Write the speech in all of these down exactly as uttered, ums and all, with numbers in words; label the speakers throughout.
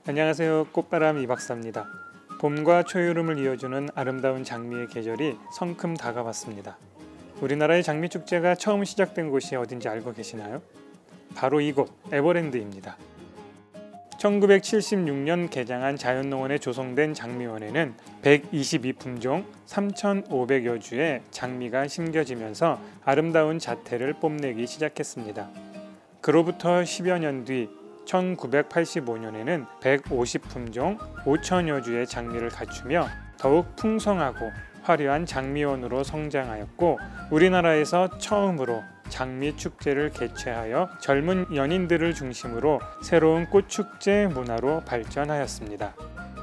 Speaker 1: 안녕하세요. 꽃바람 이박사입니다. 봄과 초여름을 이어주는 아름다운 장미의 계절이 성큼 다가왔습니다. 우리나라의 장미축제가 처음 시작된 곳이 어딘지 알고 계시나요? 바로 이곳 에버랜드입니다. 천구백칠십육 년 개장한 자연농원에 조성된 장미원에는 백이십이 품종 삼천오백여 주의 장미가 심겨지면서 아름다운 자태를 뽐내기 시작했습니다. 그로부터 십여 년 뒤 천구백팔십오 년에는 백오십 품종 오천여 주의 장미를 갖추며 더욱 풍성하고 화려한 장미원으로 성장하였고, 우리나라에서 처음으로 장미 축제를 개최하여 젊은 연인들을 중심으로 새로운 꽃축제 문화로 발전하였습니다.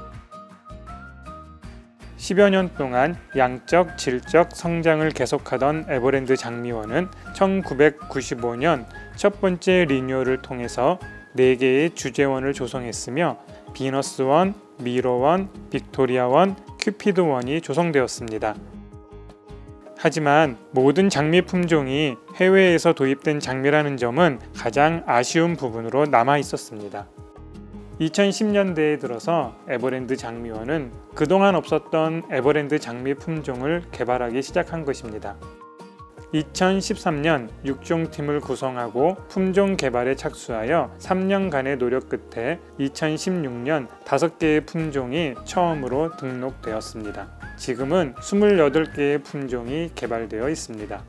Speaker 1: 십여 년 동안 양적, 질적 성장을 계속하던 에버랜드 장미원은 천구백구십오 년 첫 번째 리뉴얼을 통해서 네 개의 주제원을 조성했으며 비너스원, 미러원, 빅토리아원, 큐피드원이 조성되었습니다. 하지만 모든 장미 품종이 해외에서 도입된 장미라는 점은 가장 아쉬운 부분으로 남아 있었습니다. 이천십 년대에 들어서 에버랜드 장미원은 그동안 없었던 에버랜드 장미 품종을 개발하기 시작한 것입니다. 이천십삼 년 육 종팀을 구성하고 품종 개발에 착수하여 삼 년간의 노력 끝에 이천십육 년 다섯 개의 품종이 처음으로 등록되었습니다. 지금은 이십팔 개의 품종이 개발되어 있습니다.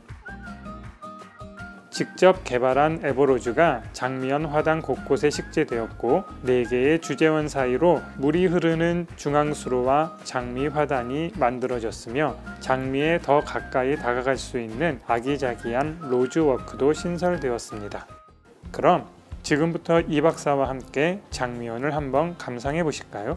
Speaker 1: 직접 개발한 에버로즈가 장미원 화단 곳곳에 식재되었고, 네 개의 주제원 사이로 물이 흐르는 중앙수로와 장미 화단이 만들어졌으며 장미에 더 가까이 다가갈 수 있는 아기자기한 로즈워크도 신설되었습니다. 그럼 지금부터 이 박사와 함께 장미원을 한번 감상해 보실까요?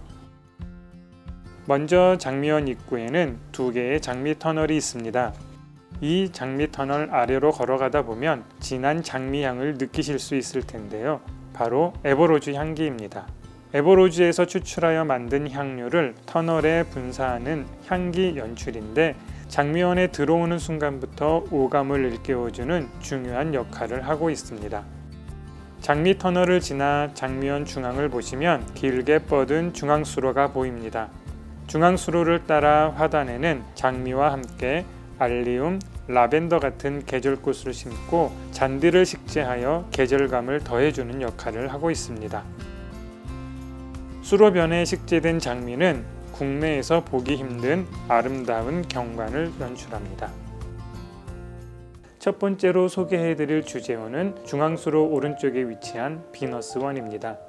Speaker 1: 먼저 장미원 입구에는 두 개의 장미 터널이 있습니다. 이 장미 터널 아래로 걸어가다 보면 진한 장미 향을 느끼실 수 있을 텐데요. 바로 에버로즈 향기입니다. 에버로즈에서 추출하여 만든 향료를 터널에 분사하는 향기 연출인데, 장미원에 들어오는 순간부터 오감을 일깨워주는 중요한 역할을 하고 있습니다. 장미 터널을 지나 장미원 중앙을 보시면 길게 뻗은 중앙수로가 보입니다. 중앙수로를 따라 화단에는 장미와 함께 알리움, 라벤더 같은 계절꽃을 심고 잔디를 식재하여 계절감을 더해주는 역할을 하고 있습니다. 수로변에 식재된 장미는 국내에서 보기 힘든 아름다운 경관을 연출합니다. 첫 번째로 소개해드릴 주제원은 중앙수로 오른쪽에 위치한 비너스원입니다.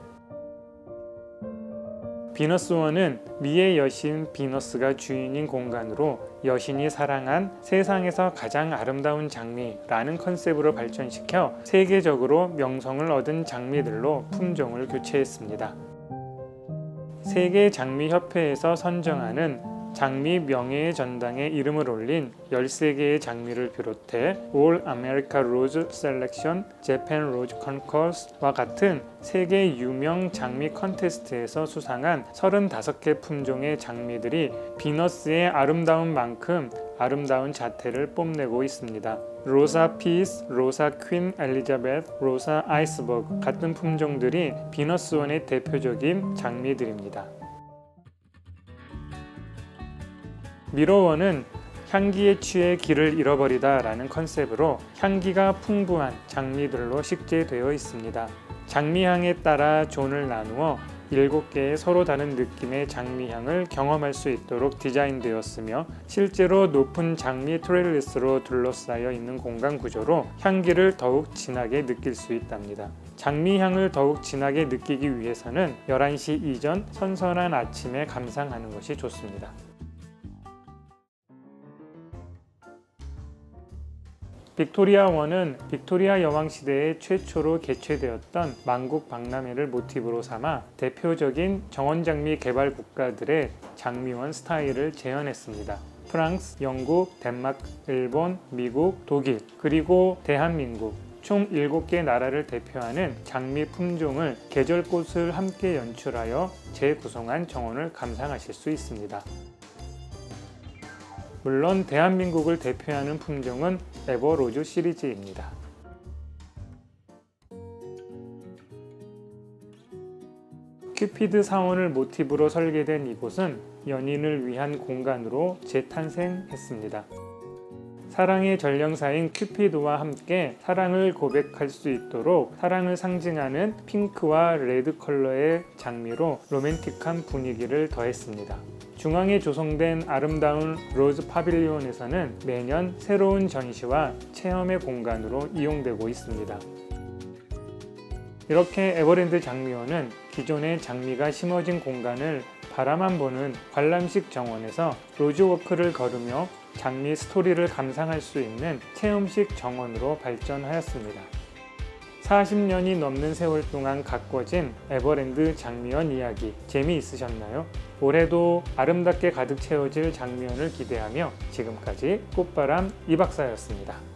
Speaker 1: 비너스원은 미의 여신 비너스가 주인인 공간으로 여신이 사랑한 세상에서 가장 아름다운 장미라는 컨셉으로 발전시켜 세계적으로 명성을 얻은 장미들로 품종을 교체했습니다. 세계 장미협회에서 선정하는 장미 명예의 전당에 이름을 올린 열세 개의 장미를 비롯해 All America Rose Selection, Japan Rose Concourse와 같은 세계 유명 장미 컨테스트에서 수상한 서른다섯 개 품종의 장미들이 비너스의 아름다운 만큼 아름다운 자태를 뽐내고 있습니다. 로사 피스, 로사 퀸 엘리자베스, 로사 아이스버그 같은 품종들이 비너스원의 대표적인 장미들입니다. 미러원은 향기에 취해 길을 잃어버리다 라는 컨셉으로 향기가 풍부한 장미들로 식재되어 있습니다. 장미향에 따라 존을 나누어 일곱 개의 서로 다른 느낌의 장미향을 경험할 수 있도록 디자인되었으며, 실제로 높은 장미 트렐리스로 둘러싸여 있는 공간 구조로 향기를 더욱 진하게 느낄 수 있답니다. 장미향을 더욱 진하게 느끼기 위해서는 열한 시 이전 선선한 아침에 감상하는 것이 좋습니다. 빅토리아원은 빅토리아 여왕 시대에 최초로 개최되었던 만국 박람회를 모티브로 삼아 대표적인 정원장미 개발 국가들의 장미원 스타일을 재현했습니다. 프랑스, 영국, 덴마크, 일본, 미국, 독일, 그리고 대한민국 총 일곱 개 나라를 대표하는 장미 품종을 계절꽃을 함께 연출하여 재구성한 정원을 감상하실 수 있습니다. 물론 대한민국을 대표하는 품종은 에버로즈 시리즈입니다. 큐피드 사원을 모티브로 설계된 이곳은 연인을 위한 공간으로 재탄생했습니다. 사랑의 전령사인 큐피드와 함께 사랑을 고백할 수 있도록 사랑을 상징하는 핑크와 레드 컬러의 장미로 로맨틱한 분위기를 더했습니다. 중앙에 조성된 아름다운 로즈 파빌리온에서는 매년 새로운 전시와 체험의 공간으로 이용되고 있습니다. 이렇게 에버랜드 장미원은 기존의 장미가 심어진 공간을 바라만 보는 관람식 정원에서 로즈워크를 걸으며 장미 스토리를 감상할 수 있는 체험식 정원으로 발전하였습니다. 사십 년이 넘는 세월 동안 가꿔진 에버랜드 장미원 이야기 재미있으셨나요? 올해도 아름답게 가득 채워질 장미원을 기대하며 지금까지 꽃바람 이박사였습니다.